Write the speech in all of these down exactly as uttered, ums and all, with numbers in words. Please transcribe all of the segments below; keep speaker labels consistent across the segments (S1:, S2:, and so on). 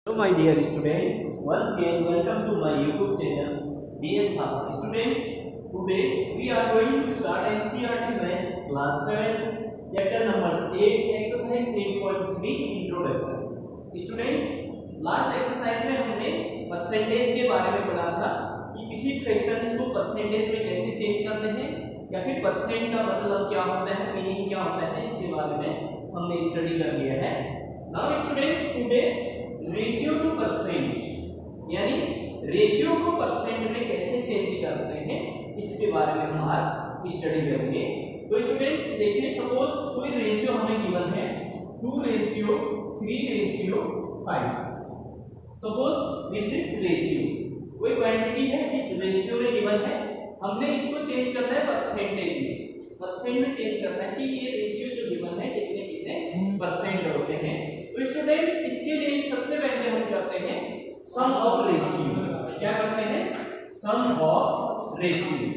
S1: Hello my dear students, once again welcome to my YouTube channel D S Thapa. Students, today we are going to start N C E R T Maths class seven chapter number eight exercise eight point three introduction. Students, last exercise में हमने percentage के बारे में पढ़ा था कि किसी fractions को परसेंटेज में कैसे चेंज करते हैं या फिर परसेंट का मतलब क्या होता है, मीनिंग क्या होता है, इसके बारे में हमने स्टडी कर लिया है. Now students, today ratio to percent यानी रेशियो को परसेंट में कैसे चेंज करते हैं इसके बारे में हम आज स्टडी करेंगे. तो स्टूडेंट्स देखिए, सपोज कोई रेशियो हमें गिवन है two ratio three ratio five. Suppose this is ratio, कोई क्वांटिटी है इस रेशियो में गिवन है, हमने इसको चेंज करना है परसेंटेज में, परसेंट में चेंज करना है कि ये रेशियो जो गिवन है कितने कितने परसेंट होते हैं. तो स्टूडेंट्स इसके लिए सबसे पहले हम करते हैं सम ऑफ रेशियो. क्या करते हैं? Sum of ratio.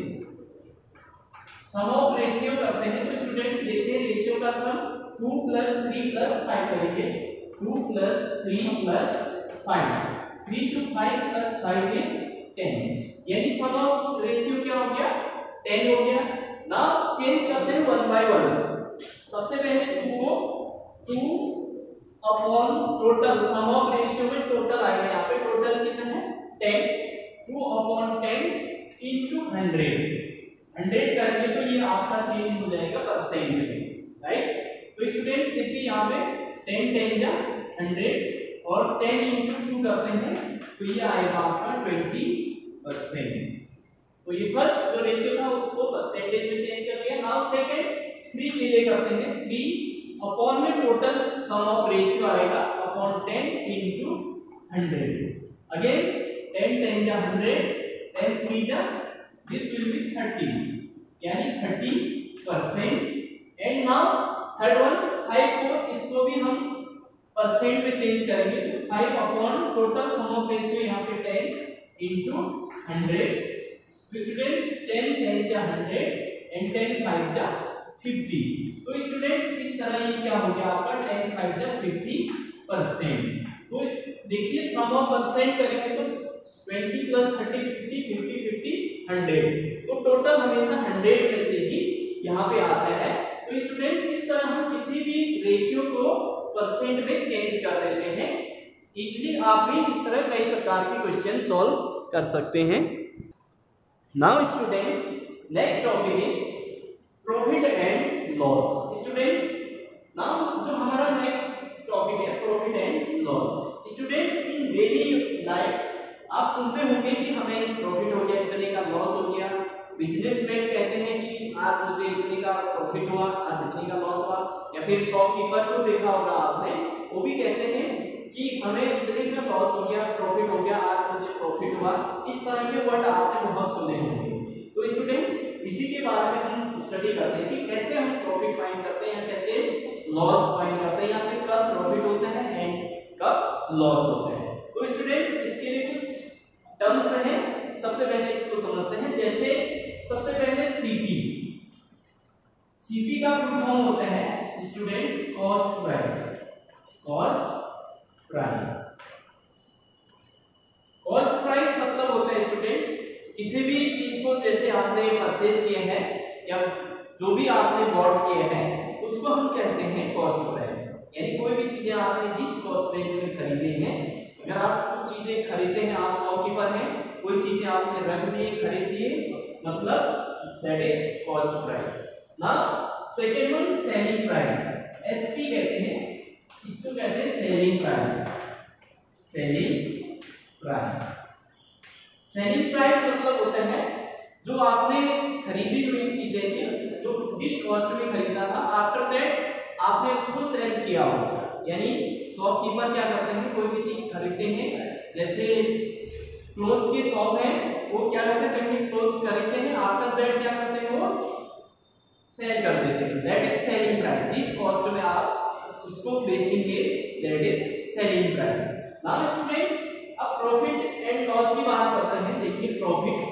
S1: Sum of ratio करते हैं. तो स्टूडेंट्स देखते हैं रेशियो का sum two plus three plus five करेंगे. Two plus three plus five, three two five plus five is ten. यानी सम ऑफ रेशियो क्या हो गया? टेन हो गया. नाउ चेंज करते हैं वन बाय वन. सबसे पहले टू को two upon total, sum of ratio में टोटल आएगा. यहाँ पे टोटल कितना है? Ten. Two upon ten into hundred. Hundred करेंगे तो ये आपका चेंज हो जाएगा परसेंट में, राइट. तो स्टूडेंट्स देखिए यहाँ पे टेन टेन या हंड्रेड और टेन इंटू टू करते हैं तो ये आएगा आपका ट्वेंटी परसेंट. तो ये फर्स्ट जो रेशियो था उसको परसेंटेज में चेंज कर दिया. नाउ सेकंड थ्री के लिए करते हैं. थ्री अपॉन में टोटल सम ऑफ रेशियो आएगा upon ten into hundred. Again ten ten जा हंड्रेड, टेन थ्री जा दिस विल बी थर्टी, यानी thirty percent. And now third one five को, इसको भी हम परसेंट में चेंज करेंगे. तो five upon total sum of ratio यहाँ पे ten into hundred. Students ten ten जा हंड्रेड एंड टेन फाइव जा फिफ्टी. तो स्टूडेंट्स इस तरह ये क्या हो गया आपका टेन फाइव जा फिफ्टी परसेंट. तो देखिए सम ऑफ परसेंट करेंगे तो twenty plus thirty fifty, fifty fifty hundred. तो टोटल हमेशा हंड्रेड में से ही यहाँ पे आता है. तो स्टूडेंट्स इस तरह हम किसी भी रेशियो को परसेंट में चेंज कर देते हैं. इजीली आप भी इस तरह कई प्रकार के क्वेश्चन सॉल्व कर सकते हैं. Now students next topic is profit and loss. Students now जो हमारा नेक्स्ट टॉपिक है profit and loss. Students in daily life आप सुनते होंगे कि हमें प्रॉफिट हो गया, इतने का लॉस हो गया. बिजनेसमैन कहते हैं कि आज मुझे इतने का प्रॉफिट हुआ, आज इतने का लॉस हुआ. या फिर शॉपकीपर को देखा होगा आपने, वो भी कहते हैं कि हमें इतने का लॉस हो गया, प्रॉफिट हो गया, आज मुझे प्रॉफिट हुआ. इस तरह के वर्ड आपने बहुत सुने होंगे. तो स्टूडेंट्स इसी के बारे में हम स्टडी करते हैं कि कैसे हम प्रॉफिट फाइंड करते हैं या कैसे लॉस फाइंड करते हैं, या फिर कब प्रॉफिट होता है एंड कब लॉस होता है. तो स्टूडेंट्स इसके लिए कुछ टर्म्स हैं, सबसे पहले इसको समझते हैं. जैसे सबसे पहले सीपी. सीपी का फुल फॉर्म होता है students cost price. Cost price. Cost price मतलब होता है स्टूडेंट्स किसी भी चीज को जैसे आपने परचेज किए हैं या जो भी आपने बॉट किए हैं उसको हम कहते हैं कॉस्ट प्राइस. यानी कोई भी चीजें आपने जिस कॉस्ट रेट में खरीदे हैं, अगर आप कुछ चीजें खरीदते हैं, आप शॉपकीपर हैं, कोई चीजें आपने रख दिए, खरीद दिए, मतलब that is cost price. Now second one selling price. SP कहते हैं, इसको कहते हैं selling price. Selling price. Selling price मतलब होता है जो आपने खरीदी हुई चीजें थी, जो जिस कॉस्ट में खरीदा था, आफ्टर दैट आपने उसको सेल किया होगा. यानी शॉपकीपर क्या करते हैं, कोई भी चीज खरीदते हैं, जैसे क्लोथ की शॉप है, वो क्या करते हैं, पहले क्लोथ्स खरीदते हैं, आफ्टर दैट क्या करते हैं, वो सेल कर देते हैं. That is selling price. जिस कॉस्ट में आप उसको बेचेंगे that is selling price. Now students अब प्रॉफिट एंड लॉस की बात करते हैं. देखिए प्रॉफिट.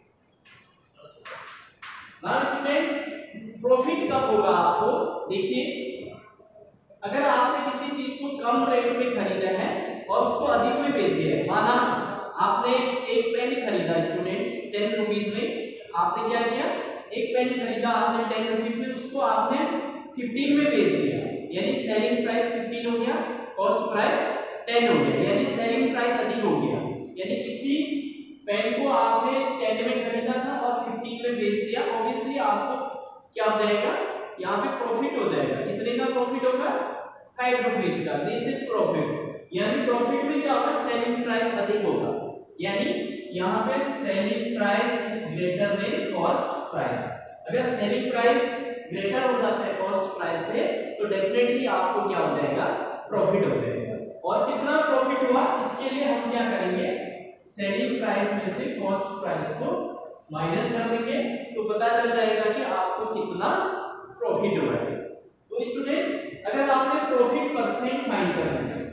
S1: नाउ स्टूडेंट्स प्रॉफिट कब होगा आपको, देखिए अगर आपने किसी चीज को कम रेट में खरीदा है और उसको अधिक में बेच दिया है। माना आपने एक पेन खरीदा स्टूडेंट्स टेन रुपीज में, आपने क्या किया, एक पेन खरीदा आपने टेन रुपीज में, उसको आपने फिफ्टीन में बेच दिया, यानी सेलिंग प्राइस फिफ्टीन हो गया, कॉस्ट प्राइस टेन हो गया, यानी सेलिंग प्राइस अधिक हो गया। यानी किसी पेन को आपने टेन में खरीदा था और फिफ्टीन में बेच दिया, ऑब्वियसली आपको क्या हो जाएगा, यहाँ पे प्रॉफिट हो जाएगा। कितने का प्रॉफिट होगा, फाइव रुपीज का, दिस इज प्रॉफिट। यानी प्रॉफिट में क्या होगा, सेलिंग प्राइस अधिक होगा, यानी यहाँ पे selling price is greater than cost price. अगर सेलिंग प्राइस ग्रेटर हो जाता है कॉस्ट प्राइस से तो डेफिनेटली आपको क्या हो जाएगा, प्रॉफिट हो जाएगा। और कितना प्रॉफिट हुआ, इसके लिए हम क्या करेंगे, सेलिंग प्राइस में से कॉस्ट प्राइस को माइनस कर देंगे, तो पता चल जाएगा कि आपको कितना प्रॉफिट हुआ है। तो स्टूडेंट्स अगर आपने प्रॉफिट परसेंट फाइंड करना है,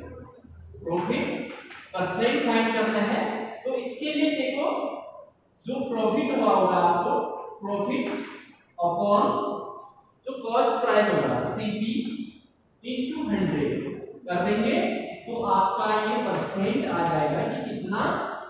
S1: प्रॉफिट परसेंट फाइंड करना है, तो इसके लिए देखो जो प्रॉफिट हुआ होगा आपको, प्रॉफिट अपॉन जो कॉस्ट प्राइस होगा सीपी इनटू हंड्रेड कर देंगे, तो आपका ये परसेंट आ जाएगा कि कितना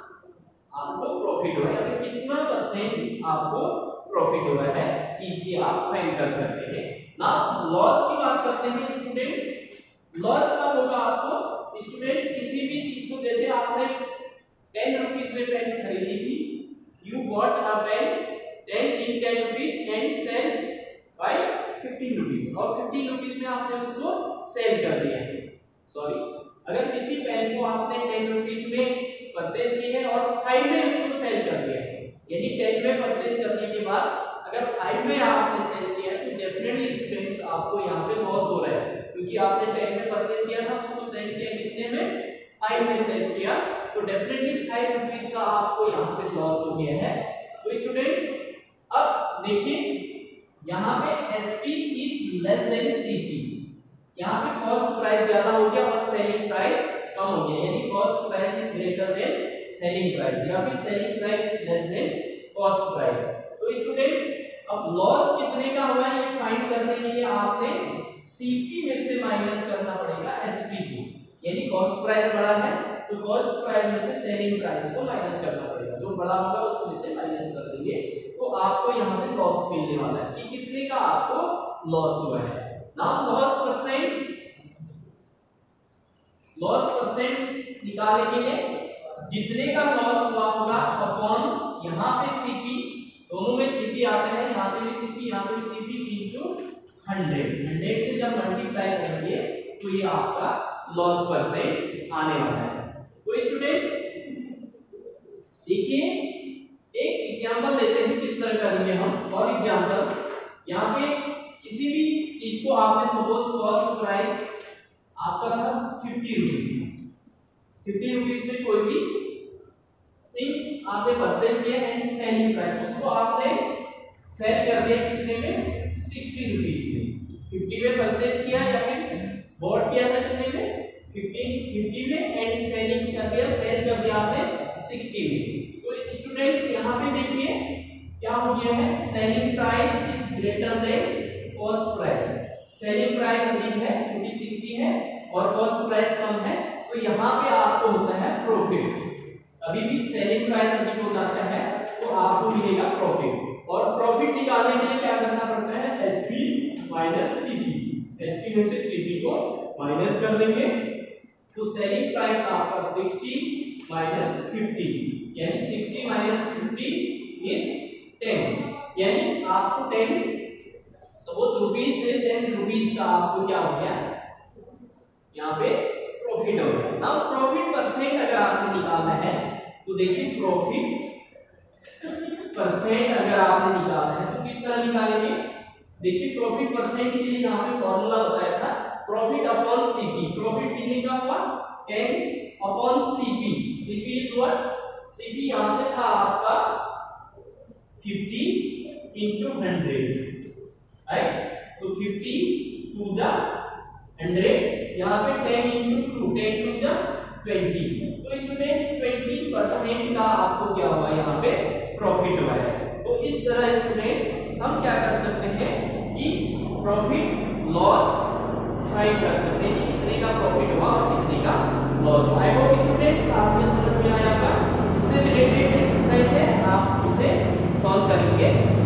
S1: आपको प्रॉफिट हुआ है, कितना परसेंट आपको प्रॉफिट हुआ है, इजी आप फाइंड कर सकते हैं ना। लॉस की बात करते हैं स्टूडेंट्स, लॉस कब होगा आपको स्टूडेंट्स, किसी भी चीज को, जैसे आपने टेन रुपीज में पेन खरीदी थी, you got a pen ten in ten rupees and sell by fifteen rupees, और फिफ्टीन रुपीज में आपने उसको सेल कर दिया है। सॉरी, अगर किसी पेन को आपने टेन रुपीज में परचेज की है और फाइव में उसको सेल कर दिया है, यानी टेन में परचेज करने के बाद अगर फाइव में आपने सेल किया है, तो डेफिनेटली स्टूडेंट्स आपको यहाँ पे लॉस हो रहा है, क्योंकि आपने टेन में परचेज किया था, उसको सेल किया कितने में, फाइव में सेल किया, तो डेफिनेटली फाइव रुपीज का आपको यहाँ पे लॉस हो गया है। तो स्टूडेंट्स अब देखिए यहाँ पे SP is less than CP, यहाँ पे कॉस्ट प्राइस ज्यादा हो गया और सेलिंग प्राइस कम हो गया, यानी cost price is greater than selling price, या फिर selling price is less than cost price. तो स्टूडेंट्स अब लॉस कितने का हुआ है ये फाइंड करने के लिए आपने सीपी में से माइनस करना पड़ेगा एसपी को, यानी कॉस्ट प्राइस बड़ा है तो कॉस्ट प्राइस में से सेलिंग प्राइस को माइनस करना पड़ेगा, जो बड़ा होगा उसमें से माइनस कर देंगे, तो आपको यहाँ पे लॉस मिलने वाला है कि कितने का आपको लॉस हुआ है। Now loss percent, loss percent निकालने के लिए जितने का लॉस हुआ होगा अपॉन यहाँ पे सीपी, दोनों में सीपी आता है, यहाँ पे भी सीपी, यहाँ पे भी सीपी इनटू हंड्रेड, हंड्रेड से जब मल्टीप्लाई करेंगे तो ये आपका लॉस परसेंट आने वाला है। तो स्टूडेंट्स देखिए एक एग्जांपल लेते हैं किस तरह करेंगे हम। और एग्जांपल यहाँ पे किसी भी चीज को आपने सपोज कॉस्ट प्राइस आपका था फिफ्टी रुपीज, फिफ्टी रुपीज में कोई भी थिंग आपने परचेज किया एंड सेलिंग प्राइस उसको आपने सेल कर दिया कितने में, सिक्सटी रुपीज में, फिफ्टी में परचेज किया या फिर बॉट किया था कितने में, फिफ्टीन फिफ्टी में एंड सेलिंग कर दिया, सेल कर दिया आपने सिक्सटी में। तो स्टूडेंट्स यहाँ पे देखिए क्या हो गया है, selling price is greater than cost price, selling price अधिक है क्योंकि सिक्सटी है और कॉस्ट प्राइस कम है, तो यहाँ पे आपको होता है प्रॉफिट। अभी भी सेलिंग प्राइस अधिक हो जाता है तो आपको मिलेगा प्रॉफिट, और प्रॉफिट निकालने के लिए क्या करना पड़ता है, एसपी माइनस सीपी, एसपी में से सीपी को माइनस कर देंगे, तो सेलिंग प्राइस आपका सिक्सटी माइनस फिफ्टी, यानी sixty minus fifty is ten, यानी आपको टेन सपोज रुपीज से टेन रुपीज का आपको क्या हो गया, यहाँ पे प्रॉफिट हो गया। नाउ प्रॉफिट परसेंट अगर आपने निकालना है तो देखिए प्रॉफिट परसेंट अगर आपने निकालना है तो किस तरह निकालेंगे, देखिए प्रॉफिट परसेंट के लिए यहाँ पे फॉर्मूला बताया था, प्रॉफिट अपॉन सीपी, प्रॉफिट कितने का हुआ, ten upon CP, CP is what, CP यहाँ पे था आपका फिफ्टी इंटू हंड्रेड, राइट, तो फिफ्टी टू जा हंड्रेड, यहाँ पे ten into two, ten two जा ट्वेंटी, तो स्टूडेंट्स ट्वेंटी परसेंट का आपको क्या हुआ यहाँ पे प्रॉफिट हुआ है। तो इस तरह स्टूडेंट्स हम क्या कर सकते हैं कि प्रॉफिट लॉस फाइंड कर सकते हैं कि कितने का प्रॉफिट हुआ और कितने का लॉस। आई होप स्टूडेंट्स आपको समझ में आया होगा। इससे रिलेटेड एक्सरसाइज है, आप उसे सॉल्व करेंगे।